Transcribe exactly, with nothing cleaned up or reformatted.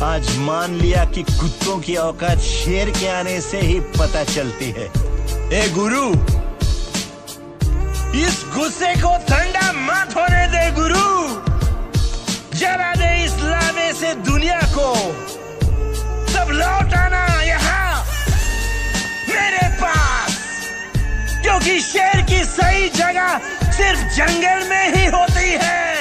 आज मान लिया कि कुत्तों की औकात शेर के आने से ही पता चलती है। ए गुरु, इस गुस्से को ठंडा मत होने दे गुरु, जला दे इस लावे से दुनिया को, सब लौट आना यहाँ मेरे पास, क्योंकि शेर की सही जगह सिर्फ जंगल में ही होती है।